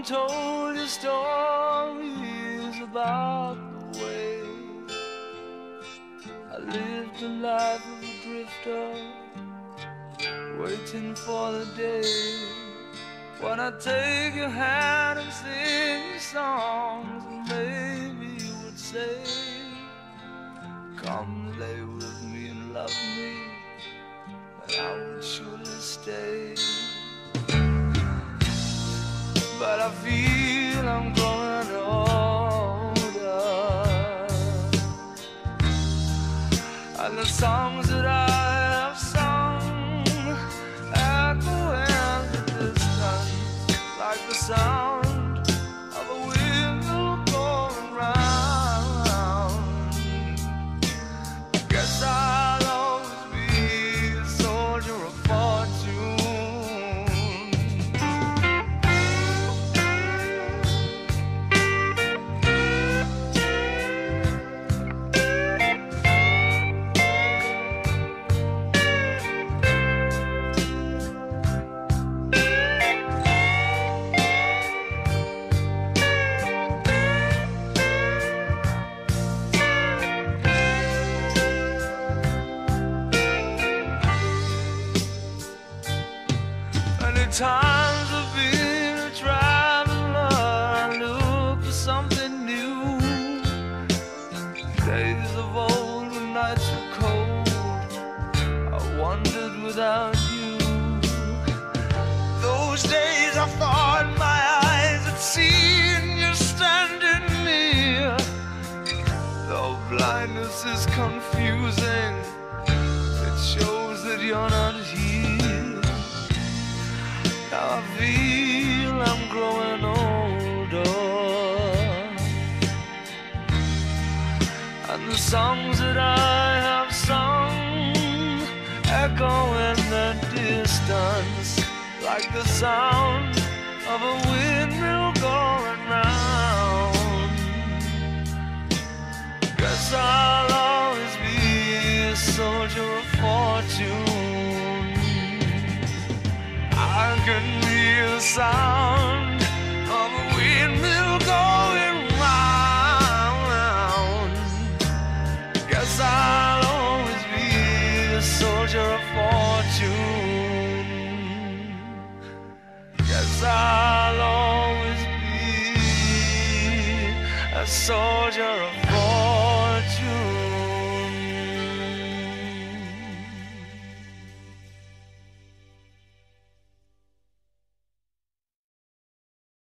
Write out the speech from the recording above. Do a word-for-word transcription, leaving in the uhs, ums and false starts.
told you stories about the way I lived the life of a drifter, waiting for the day when I take your hand and sing you songs, and maybe you would say, come lay with me and love me, and I would surely stay. But I feel I'm growing older, and the songs that I have sung echo in the distance like the sound of a wheel going round. Guess I'll always be a soldier of fortune. Times I've been a traveler, I look for something new. Days of old when nights were cold, I wandered without you. Those days I thought my eyes had seen you standing near. Though blindness is confusing, it shows that you're not here. Now I feel I'm growing older, and the songs that I have sung echo in the distance like the sound of a windmill going round. Guess I'll always be a soldier of fortune. I can hear the sound of a windmill going round. Guess I'll always be a soldier of fortune. Guess I'll always be a soldier of fortune.